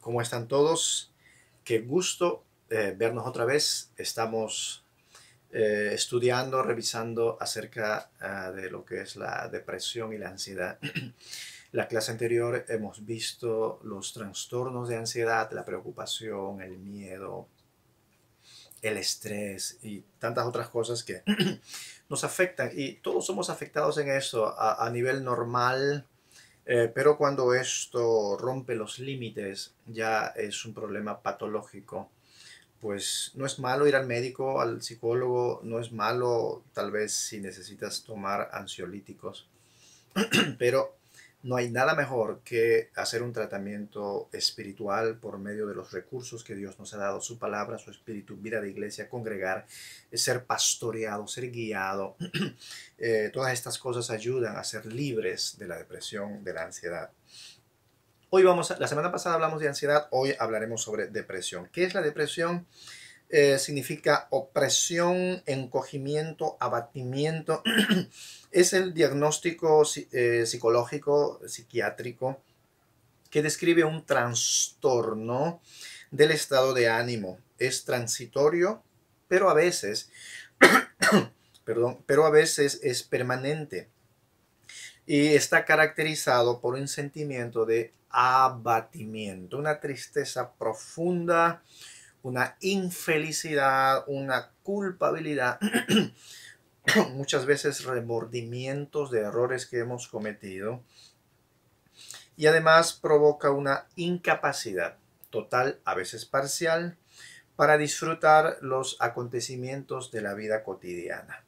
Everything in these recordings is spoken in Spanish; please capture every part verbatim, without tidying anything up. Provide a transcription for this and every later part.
¿Cómo están todos? Qué gusto eh, vernos otra vez. Estamos eh, estudiando, revisando acerca uh, de lo que es la depresión y la ansiedad. La clase anterior hemos visto los trastornos de ansiedad, la preocupación, el miedo, el estrés y tantas otras cosas que nos afectan. Y todos somos afectados en eso a, a nivel normal. Eh, pero cuando esto rompe los límites, ya es un problema patológico. Pues no es malo ir al médico, al psicólogo, no es malo tal vez si necesitas tomar ansiolíticos, pero no hay nada mejor que hacer un tratamiento espiritual por medio de los recursos que Dios nos ha dado, su palabra, su espíritu, vida de iglesia, congregar, ser pastoreado, ser guiado. Eh, todas estas cosas ayudan a ser libres de la depresión, de la ansiedad. Hoy vamos a, la semana pasada hablamos de ansiedad, hoy hablaremos sobre depresión. ¿Qué es la depresión? Eh, significa opresión, encogimiento, abatimiento. Es el diagnóstico eh, psicológico, psiquiátrico, que describe un trastorno del estado de ánimo. Es transitorio, pero a veces, perdón, pero a veces es permanente. Y está caracterizado por un sentimiento de abatimiento, una tristeza profunda, una infelicidad, una culpabilidad, muchas veces remordimientos de errores que hemos cometido, y además provoca una incapacidad total, a veces parcial, para disfrutar los acontecimientos de la vida cotidiana.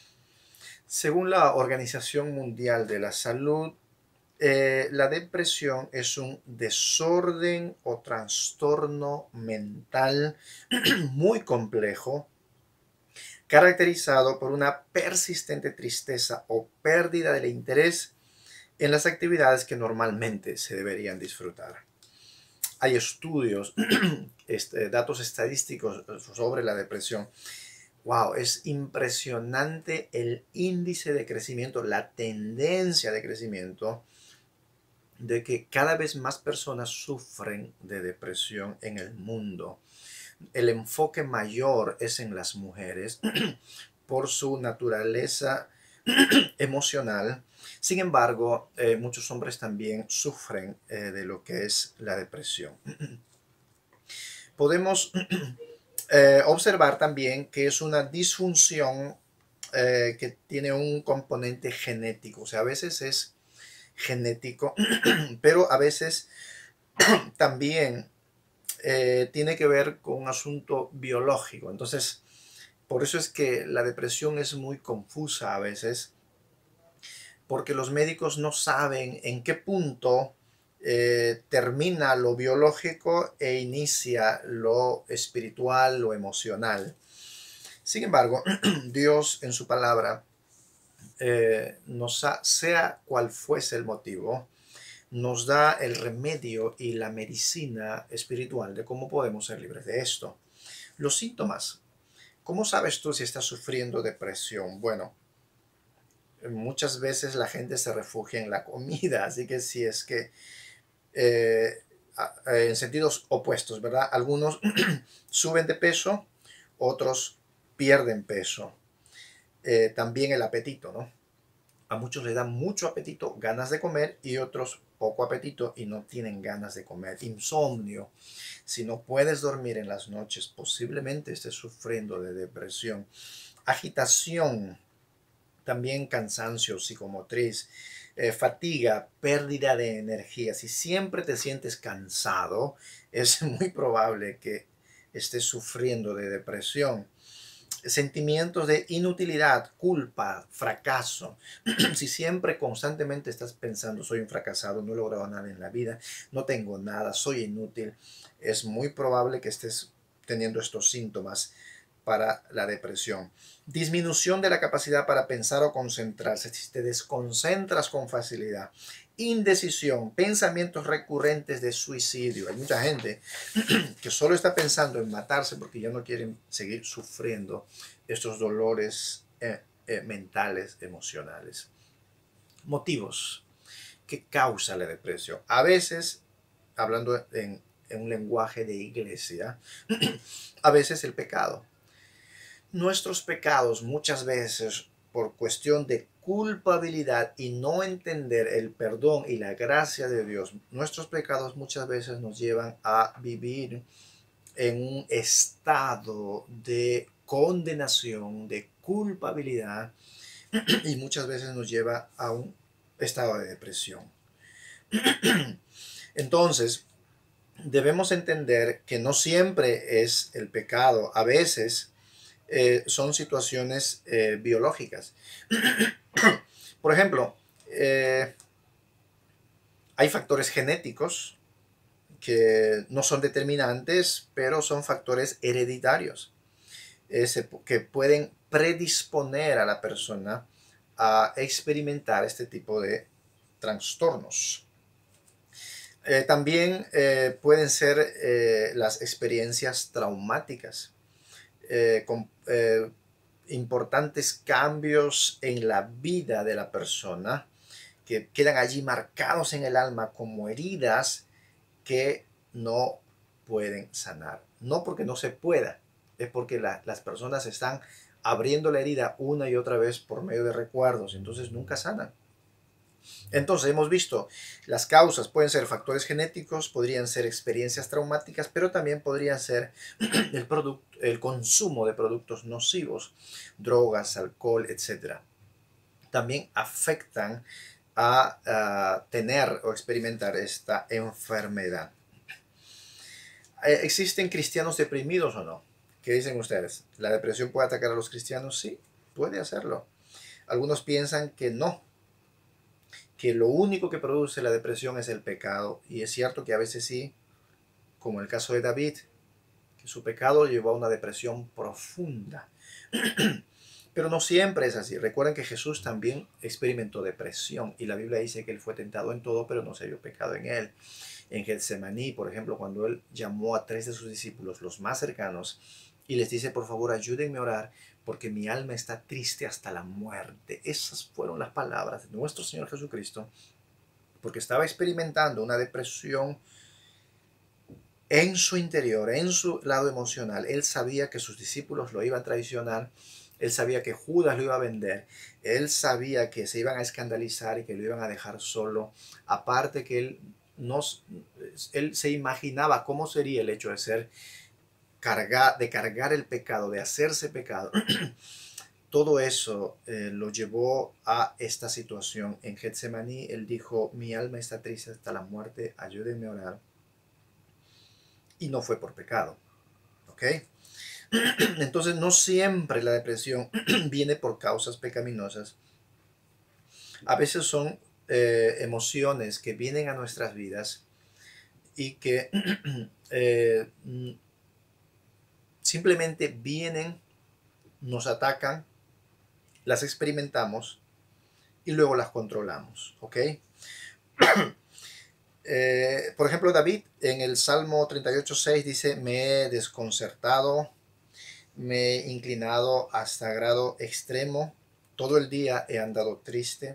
Según la Organización Mundial de la Salud, Eh, la depresión es un desorden o trastorno mental muy complejo, caracterizado por una persistente tristeza o pérdida del interés en las actividades que normalmente se deberían disfrutar. Hay estudios, este, datos estadísticos sobre la depresión. Wow, es impresionante el índice de crecimiento, la tendencia de crecimiento de que cada vez más personas sufren de depresión en el mundo. El enfoque mayor es en las mujeres por su naturaleza emocional. Sin embargo, eh, muchos hombres también sufren eh, de lo que es la depresión. Podemos eh, observar también que es una disfunción eh, que tiene un componente genético. O sea, a veces es genético, pero a veces también eh, tiene que ver con un asunto biológico. Entonces, por eso es que la depresión es muy confusa a veces, porque los médicos no saben en qué punto eh, termina lo biológico e inicia lo espiritual, lo emocional. Sin embargo, Dios en su palabra, eh, nos ha, sea cual fuese el motivo, nos da el remedio y la medicina espiritual de cómo podemos ser libres de esto. Los síntomas. ¿Cómo sabes tú si estás sufriendo depresión? Bueno, muchas veces la gente se refugia en la comida, así que si es que eh, en sentidos opuestos, ¿verdad? Algunos suben de peso, otros pierden peso. Eh, también el apetito, ¿no? A muchos les da mucho apetito, ganas de comer, y otros poco apetito y no tienen ganas de comer. Insomnio. Si no puedes dormir en las noches, posiblemente estés sufriendo de depresión. Agitación. También cansancio psicomotriz. Eh, fatiga, pérdida de energía. Si siempre te sientes cansado, es muy probable que estés sufriendo de depresión. Sentimientos de inutilidad, culpa, fracaso. Si siempre constantemente estás pensando soy un fracasado, no he logrado nada en la vida, no tengo nada, soy inútil, es muy probable que estés teniendo estos síntomas para la depresión. Disminución de la capacidad para pensar o concentrarse, si te desconcentras con facilidad. Indecisión, pensamientos recurrentes de suicidio. Hay mucha gente que solo está pensando en matarse porque ya no quieren seguir sufriendo estos dolores eh, eh, mentales, emocionales. Motivos que causa la depresión. A veces, hablando en, en un lenguaje de iglesia, a veces el pecado. Nuestros pecados muchas veces, por cuestión de culpabilidad y no entender el perdón y la gracia de Dios, nuestros pecados muchas veces nos llevan a vivir en un estado de condenación, de culpabilidad, y muchas veces nos lleva a un estado de depresión. Entonces, debemos entender que no siempre es el pecado, a veces eh, son situaciones eh, biológicas. Por ejemplo, eh, hay factores genéticos que no son determinantes, pero son factores hereditarios eh, se, que pueden predisponer a la persona a experimentar este tipo de trastornos. Eh, también eh, pueden ser eh, las experiencias traumáticas, eh, con eh, importantes cambios en la vida de la persona que quedan allí marcados en el alma como heridas que no pueden sanar. No porque no se pueda, es porque la, las personas están abriendo la herida una y otra vez por medio de recuerdos, entonces nunca sanan. Entonces hemos visto las causas pueden ser factores genéticos, podrían ser experiencias traumáticas, pero también podrían ser el, producto, el consumo de productos nocivos, drogas, alcohol, etcétera. También afectan a, a tener o experimentar esta enfermedad. ¿Existen cristianos deprimidos o no? ¿Qué dicen ustedes? ¿La depresión puede atacar a los cristianos? Sí, puede hacerlo. Algunos piensan que no, que lo único que produce la depresión es el pecado. Y es cierto que a veces sí, como el caso de David, que su pecado lo llevó a una depresión profunda. Pero no siempre es así. Recuerden que Jesús también experimentó depresión y la Biblia dice que él fue tentado en todo, pero no se vio pecado en él. En Getsemaní, por ejemplo, cuando él llamó a tres de sus discípulos, los más cercanos, y les dice, por favor, ayúdenme a orar, porque mi alma está triste hasta la muerte. Esas fueron las palabras de nuestro Señor Jesucristo, porque estaba experimentando una depresión en su interior, en su lado emocional. Él sabía que sus discípulos lo iban a traicionar, él sabía que Judas lo iba a vender, él sabía que se iban a escandalizar y que lo iban a dejar solo. Aparte que él, no, él se imaginaba cómo sería el hecho de ser cargar, de cargar el pecado, de hacerse pecado. Todo eso eh, lo llevó a esta situación. En Getsemaní él dijo, mi alma está triste hasta la muerte, ayúdenme a orar. Y no fue por pecado. ¿Ok? Entonces no siempre la depresión viene por causas pecaminosas. A veces son eh, emociones que vienen a nuestras vidas y que eh, simplemente vienen, nos atacan, las experimentamos y luego las controlamos. ¿Ok? Eh, por ejemplo, David en el Salmo treinta y ocho seis dice, me he desconcertado, me he inclinado hasta grado extremo, todo el día he andado triste.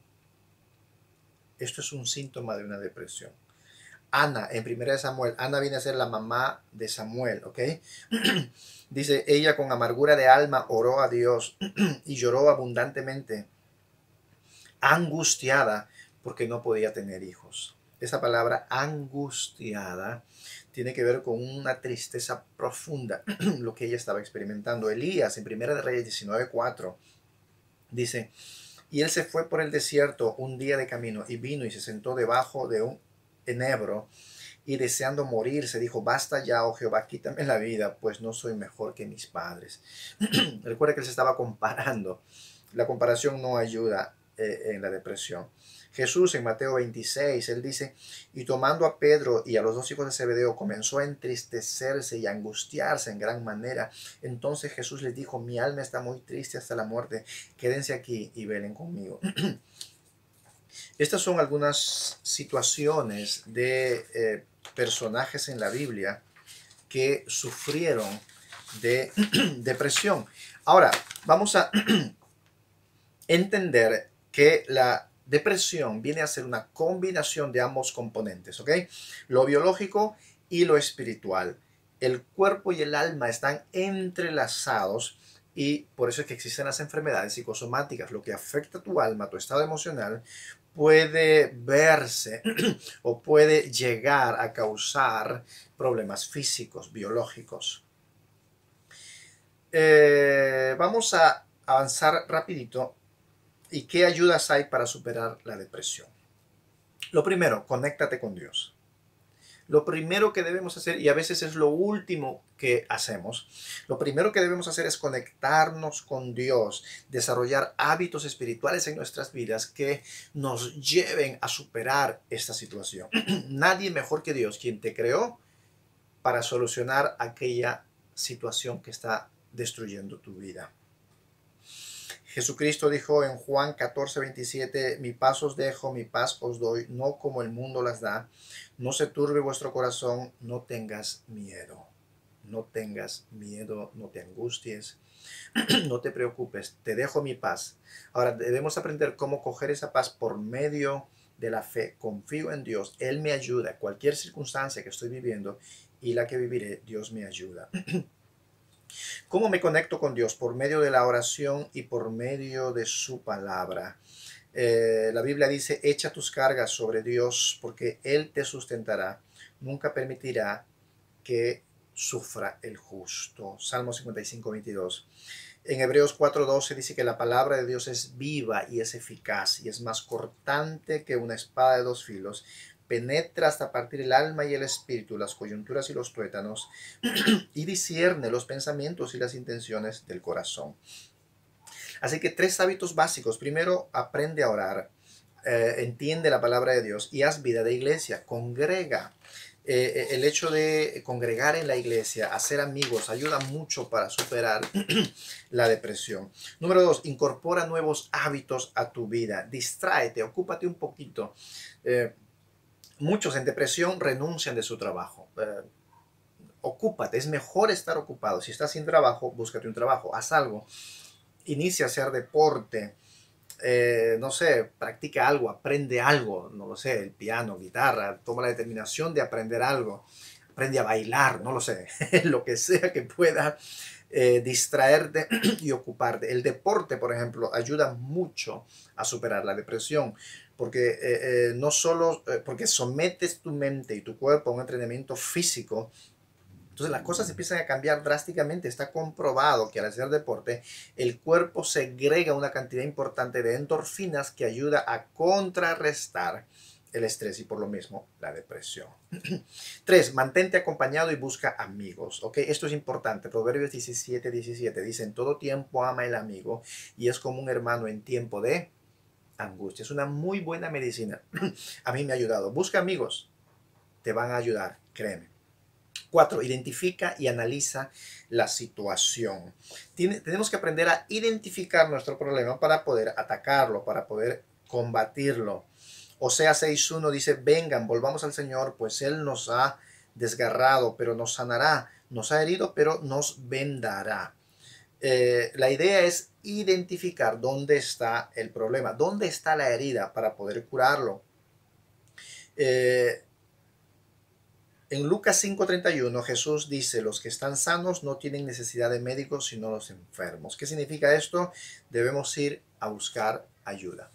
Esto es un síntoma de una depresión. Ana, en primera de Samuel, Ana viene a ser la mamá de Samuel, ¿ok? Dice, ella con amargura de alma oró a Dios y lloró abundantemente, angustiada porque no podía tener hijos. Esa palabra angustiada tiene que ver con una tristeza profunda, lo que ella estaba experimentando. Elías, en Primera de Reyes diecinueve cuatro, dice, y él se fue por el desierto un día de camino y vino y se sentó debajo de un enebro y deseando morir se dijo, basta ya, oh Jehová, quítame la vida, pues no soy mejor que mis padres. Recuerda que él se estaba comparando. La comparación no ayuda eh, en la depresión. Jesús en Mateo veintiséis, él dice, y tomando a Pedro y a los dos hijos de Zebedeo, comenzó a entristecerse y a angustiarse en gran manera. Entonces Jesús les dijo, mi alma está muy triste hasta la muerte, quédense aquí y velen conmigo. Estas son algunas situaciones de eh, personajes en la Biblia que sufrieron de depresión. Ahora, vamos a entender que la depresión viene a ser una combinación de ambos componentes, ¿ok? Lo biológico y lo espiritual. El cuerpo y el alma están entrelazados y por eso es que existen las enfermedades psicosomáticas. Lo que afecta a tu alma, tu estado emocional, puede verse o puede llegar a causar problemas físicos, biológicos. Eh, vamos a avanzar rapidito. ¿Y qué ayudas hay para superar la depresión? Lo primero, conéctate con Dios. Lo primero que debemos hacer, y a veces es lo último que hacemos, lo primero que debemos hacer es conectarnos con Dios, desarrollar hábitos espirituales en nuestras vidas que nos lleven a superar esta situación. Nadie mejor que Dios, quien te creó, para solucionar aquella situación que está destruyendo tu vida. Jesucristo dijo en Juan catorce, veintisiete, mi paz os dejo, mi paz os doy, no como el mundo las da. No se turbe vuestro corazón, no tengas miedo. No tengas miedo, no te angusties, no te preocupes, te dejo mi paz. Ahora debemos aprender cómo coger esa paz por medio de la fe. Confío en Dios, Él me ayuda. Cualquier circunstancia que estoy viviendo y la que viviré, Dios me ayuda. ¿Cómo me conecto con Dios? Por medio de la oración y por medio de su palabra. Eh, la Biblia dice, echa tus cargas sobre Dios porque Él te sustentará. Nunca permitirá que sufra el justo. Salmo cincuenta y cinco, veintidós. En Hebreos cuatro, doce dice que la palabra de Dios es viva y es eficaz y es más cortante que una espada de dos filos. Penetra hasta partir el alma y el espíritu, las coyunturas y los tuétanos, y discierne los pensamientos y las intenciones del corazón. Así que tres hábitos básicos. Primero, aprende a orar, eh, entiende la palabra de Dios y haz vida de iglesia, congrega. Eh, el hecho de congregar en la iglesia, hacer amigos, ayuda mucho para superar la depresión. Número dos, incorpora nuevos hábitos a tu vida. Distráete, ocúpate un poquito. Eh, muchos en depresión renuncian de su trabajo. Eh, ocúpate, es mejor estar ocupado. Si estás sin trabajo, búscate un trabajo, haz algo. Inicia a hacer deporte. Eh, no sé, practica algo, aprende algo, no lo sé, el piano, guitarra, toma la determinación de aprender algo, aprende a bailar, no lo sé, lo que sea que pueda eh, distraerte y ocuparte. El deporte, por ejemplo, ayuda mucho a superar la depresión, porque eh, eh, no solo, eh, porque sometes tu mente y tu cuerpo a un entrenamiento físico. Entonces las cosas empiezan a cambiar drásticamente. Está comprobado que al hacer deporte el cuerpo segrega una cantidad importante de endorfinas que ayuda a contrarrestar el estrés y por lo mismo la depresión. Tres, mantente acompañado y busca amigos. ¿Ok? Esto es importante. Proverbios diecisiete, diecisiete dice, en todo tiempo ama el amigo y es como un hermano en tiempo de angustia. Es una muy buena medicina. A mí me ha ayudado. Busca amigos. Te van a ayudar, créeme. Cuatro, identifica y analiza la situación. Tiene, tenemos que aprender a identificar nuestro problema para poder atacarlo, para poder combatirlo. Oseas seis uno dice, vengan, volvamos al Señor, pues Él nos ha desgarrado, pero nos sanará, nos ha herido, pero nos vendará. Eh, la idea es identificar dónde está el problema, dónde está la herida para poder curarlo. Eh, En Lucas cinco treinta y uno Jesús dice, los que están sanos no tienen necesidad de médicos sino los enfermos. ¿Qué significa esto? Debemos ir a buscar ayuda.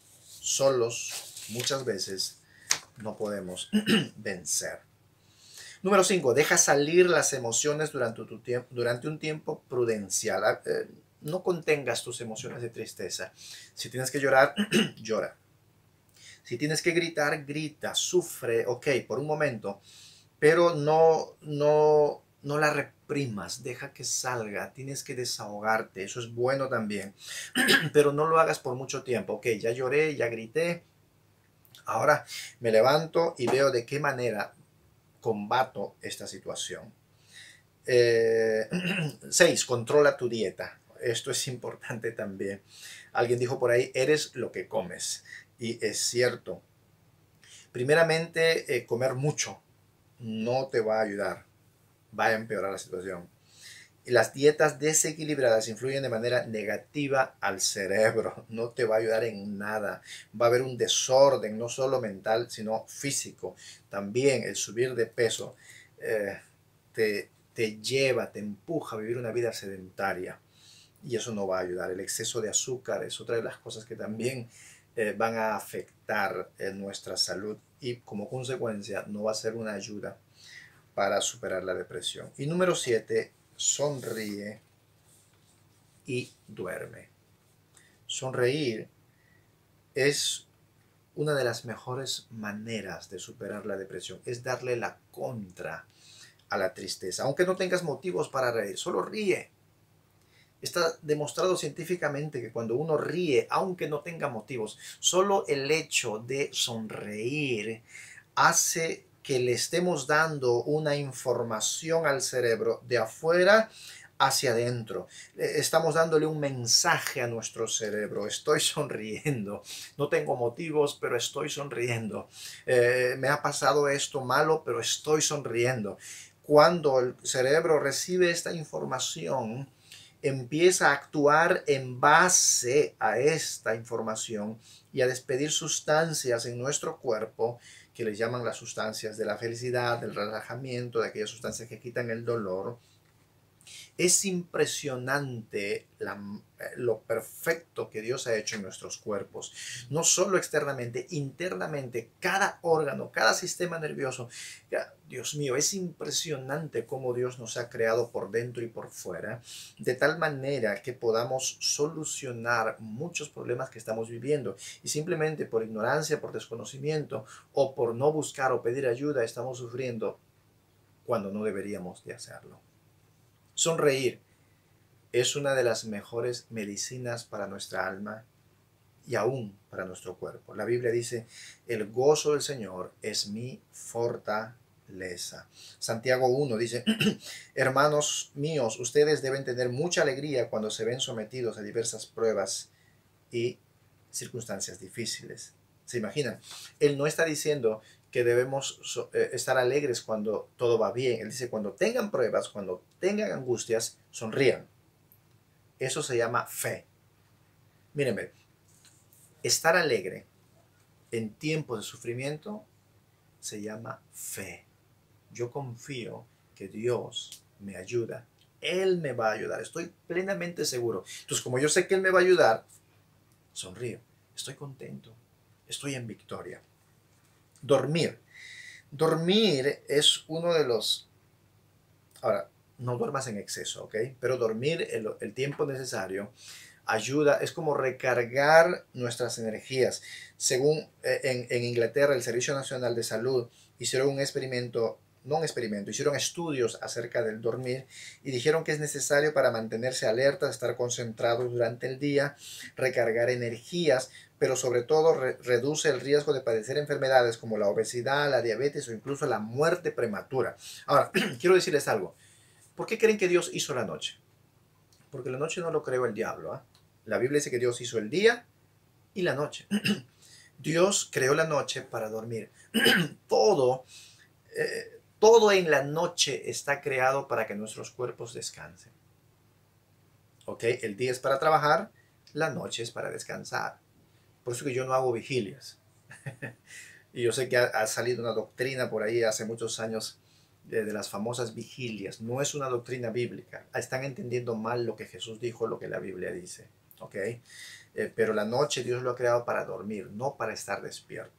Solos muchas veces no podemos vencer. Número cinco, deja salir las emociones durante, tu tiempo, durante un tiempo prudencial. Eh, no contengas tus emociones de tristeza. Si tienes que llorar, llora. Si tienes que gritar, grita, sufre, ok, por un momento. Pero no, no, no la reprimas, deja que salga, tienes que desahogarte, eso es bueno también, pero no lo hagas por mucho tiempo. Ok, ya lloré, ya grité, ahora me levanto y veo de qué manera combato esta situación. Eh, seis, controla tu dieta. Esto es importante también. Alguien dijo por ahí, eres lo que comes. Y es cierto. Primeramente, eh, comer mucho no te va a ayudar, va a empeorar la situación. Y las dietas desequilibradas influyen de manera negativa al cerebro, no te va a ayudar en nada. Va a haber un desorden, no solo mental, sino físico. También el subir de peso eh, te, te lleva, te empuja a vivir una vida sedentaria y eso no va a ayudar. El exceso de azúcar es otra de las cosas que también eh, van a afectar eh, nuestra salud y como consecuencia no va a ser una ayuda para superar la depresión. Y número siete, sonríe y duerme. Sonreír es una de las mejores maneras de superar la depresión, es darle la contra a la tristeza. Aunque no tengas motivos para reír, solo ríe. Está demostrado científicamente que cuando uno ríe, aunque no tenga motivos, solo el hecho de sonreír hace que le estemos dando una información al cerebro de afuera hacia adentro. Estamos dándole un mensaje a nuestro cerebro. Estoy sonriendo. No tengo motivos, pero estoy sonriendo. Eh, me ha pasado esto malo, pero estoy sonriendo. Cuando el cerebro recibe esta información, empieza a actuar en base a esta información y a despedir sustancias en nuestro cuerpo que les llaman las sustancias de la felicidad, del relajamiento, de aquellas sustancias que quitan el dolor. Es impresionante la, lo perfecto que Dios ha hecho en nuestros cuerpos. No solo externamente, internamente, cada órgano, cada sistema nervioso. Dios mío, es impresionante cómo Dios nos ha creado por dentro y por fuera, de tal manera que podamos solucionar muchos problemas que estamos viviendo. Y simplemente por ignorancia, por desconocimiento o por no buscar o pedir ayuda, estamos sufriendo cuando no deberíamos de hacerlo. Sonreír es una de las mejores medicinas para nuestra alma y aún para nuestro cuerpo. La Biblia dice, el gozo del Señor es mi fortaleza. Santiago uno dice, hermanos míos, ustedes deben tener mucha alegría cuando se ven sometidos a diversas pruebas y circunstancias difíciles. ¿Se imaginan? Él no está diciendo que debemos so, eh, estar alegres cuando todo va bien. Él dice, cuando tengan pruebas, cuando tengan angustias, sonrían. Eso se llama fe. Mírenme, estar alegre en tiempos de sufrimiento se llama fe. Yo confío que Dios me ayuda. Él me va a ayudar. Estoy plenamente seguro. Entonces, como yo sé que Él me va a ayudar, sonrío. Estoy contento. Estoy en victoria. Dormir. Dormir es uno de los... Ahora, no duermas en exceso, ¿ok? Pero dormir el, el tiempo necesario ayuda, es como recargar nuestras energías. Según eh, en, en Inglaterra, el Servicio Nacional de Salud hicieron un experimento, no un experimento, hicieron estudios acerca del dormir y dijeron que es necesario para mantenerse alerta, estar concentrados durante el día, recargar energías, pero sobre todo re reduce el riesgo de padecer enfermedades como la obesidad, la diabetes o incluso la muerte prematura. Ahora, quiero decirles algo. ¿Por qué creen que Dios hizo la noche? Porque la noche no lo creó el diablo. ¿eh? La Biblia dice que Dios hizo el día y la noche. Dios creó la noche para dormir. todo, eh, todo en la noche está creado para que nuestros cuerpos descansen. ¿Ok? El día es para trabajar, la noche es para descansar. Por eso que yo no hago vigilias. Y yo sé que ha, ha salido una doctrina por ahí hace muchos años de, de las famosas vigilias. No es una doctrina bíblica. Están entendiendo mal lo que Jesús dijo, lo que la Biblia dice. ¿Ok? Eh, pero la noche Dios lo ha creado para dormir, no para estar despierto.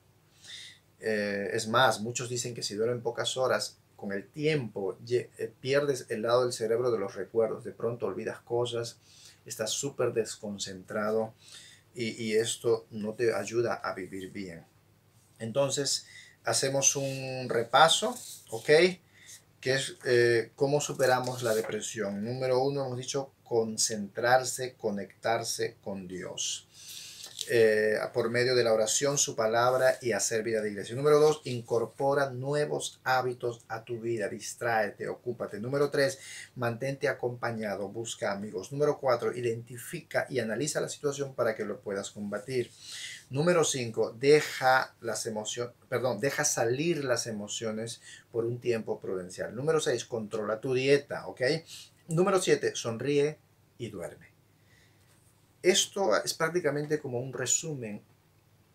Eh, es más, muchos dicen que si duermen pocas horas, con el tiempo eh, pierdes el lado del cerebro de los recuerdos. De pronto olvidas cosas, estás súper desconcentrado y, y esto no te ayuda a vivir bien. Entonces, hacemos un repaso, ¿ok? Que es eh, cómo superamos la depresión. Número uno, hemos dicho concentrarse, conectarse con Dios. Eh, por medio de la oración, su palabra y hacer vida de iglesia. Número dos, incorpora nuevos hábitos a tu vida, distráete, ocúpate. Número tres, mantente acompañado, busca amigos. Número cuatro, identifica y analiza la situación para que lo puedas combatir. Número cinco, deja las emociones, perdón, deja salir las emociones por un tiempo prudencial. Número seis, controla tu dieta, ¿ok? Número siete, sonríe y duerme. Esto es prácticamente como un resumen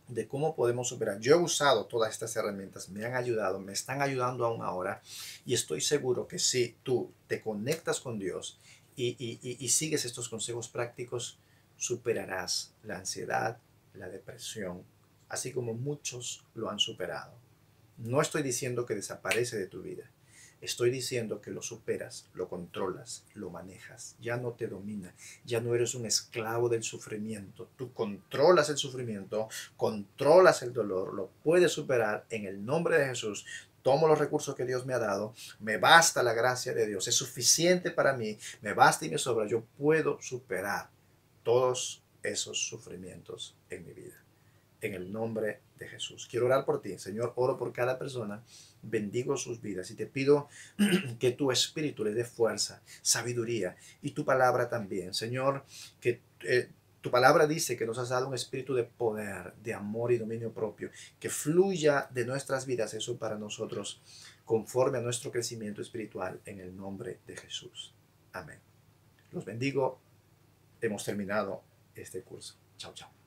de cómo podemos superar. Yo he usado todas estas herramientas, me han ayudado, me están ayudando aún ahora, y estoy seguro que si tú te conectas con Dios y, y, y, y sigues estos consejos prácticos, superarás la ansiedad, la depresión, así como muchos lo han superado. No estoy diciendo que desaparece de tu vida. Estoy diciendo que lo superas, lo controlas, lo manejas, ya no te domina, ya no eres un esclavo del sufrimiento. Tú controlas el sufrimiento, controlas el dolor, lo puedes superar en el nombre de Jesús. Tomo los recursos que Dios me ha dado, me basta la gracia de Dios, es suficiente para mí, me basta y me sobra. Yo puedo superar todos esos sufrimientos en mi vida. En el nombre de Jesús. Quiero orar por ti, Señor. Oro por cada persona. Bendigo sus vidas y te pido que tu espíritu le dé fuerza, sabiduría y tu palabra también. Señor, que eh, tu palabra dice que nos has dado un espíritu de poder, de amor y dominio propio, que fluya de nuestras vidas eso para nosotros, conforme a nuestro crecimiento espiritual, en el nombre de Jesús. Amén. Los bendigo. Hemos terminado este curso. Chao, chao.